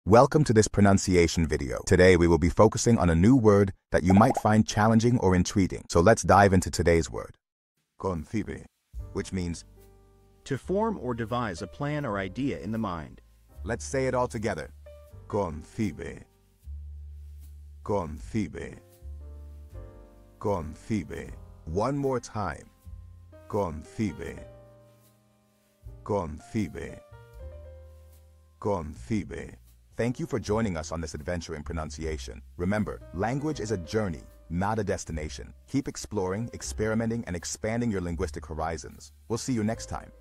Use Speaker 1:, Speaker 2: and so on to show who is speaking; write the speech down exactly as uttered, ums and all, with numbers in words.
Speaker 1: Welcome to this pronunciation video. Today we will be focusing on a new word that you might find challenging or intriguing. So let's dive into today's word. Concibe, which means
Speaker 2: to form or devise a plan or idea in the mind.
Speaker 1: Let's say it all together. Concibe. Concibe. Concibe. One more time. Concibe. Concibe. Concibe. Thank you for joining us on this adventure in pronunciation. Remember, language is a journey, not a destination. Keep exploring, experimenting, and expanding your linguistic horizons. We'll see you next time.